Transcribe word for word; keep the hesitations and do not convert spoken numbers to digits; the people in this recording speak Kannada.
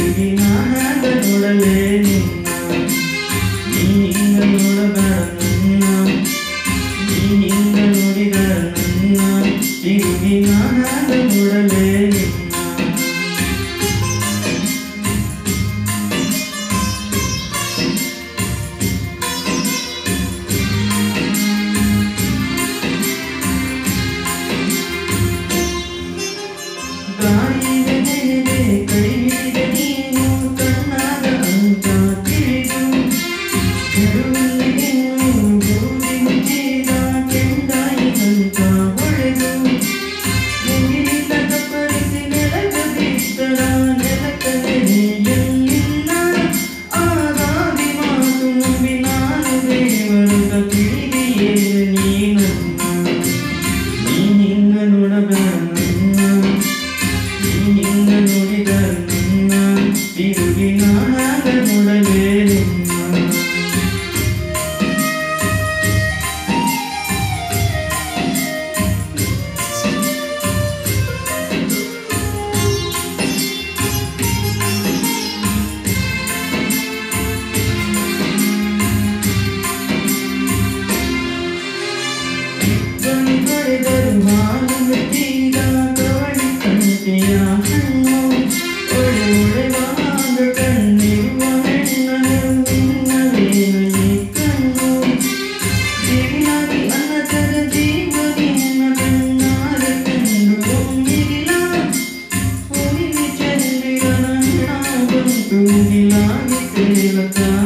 ತಿರುಗಿ ನಾನಾಗ ನೋಡಲೇ ನಿನ್ನ ನೀ ಹಿಂಗ ನೋಡಬೇಡ ನನ್ನ ನೀ ಹಿಂಗ ನೋಡಿದರ ನನ್ನ ತಿರುಗಿ ನಾನಾಗ ನೋಡಲೇ ನಿನ್ನ ಗಾಳಿಯ ನೆನೆದೆ ಕೈ ಹಿಡಿದ ನೀನು ಕಣ್ಣಾಗ ಅಂತ ತಿಳಿದು ಕೆಡುವಲ್ಲಿ ಇನ್ನು ಬೂದಿ ಮುಚ್ಚಿದ ಕೆಂಡಾಯಿ ಅಂತ ಹೊಳೆದು ಮುಗಿಲಿತ ಕಪ್ಪಳಿಸಿ ನೆಲಕ ಬಿಟ್ಟರ ನೆಲಕ ನೆನೆಯಲ್ಲಿಲ್ಲ ಆಗಾದಿ ಮಾತು ನಂಬಿ ನಾನು ದೇವರುಗ ತಿಳಿದೆಯೇ ನೀನನ್ನ ನೀ ಹಿಂಗ ನೋಡಬೇಡ ಹಿಂಗ ನೋಡಿದ ನಿನ್ನ ತಿರುಗಿ ನಾನಾಗ ನೋಡಲೇ ನಿನ್ನ ಬನಿ ಬರೆದರು ಹಾಲು ಮೆತ್ತಿದ ಕವಳಿ ಕಂತೆಯ ಹಣ್ಣು ಒಳೆ ಒಳೆವಾದ ಕಣ್ಣಿರುವ ಹೆಣ್ಣನು ನಿನ್ನವೇನು ಈ ಕಣ್ಣು ಜೀವಿನಾಗಿ ಅನ್ನದ ಜೀವನಿ ನನ್ನ ಕಣ್ಣಾರ ಕಂಡು ಒಮ್ಮಿಗಿಲ ಹುಲಿವಿ ಚಂದಿರನ ಬಂತು ಮುಗಿಲಾಗಿ ತೇಲತ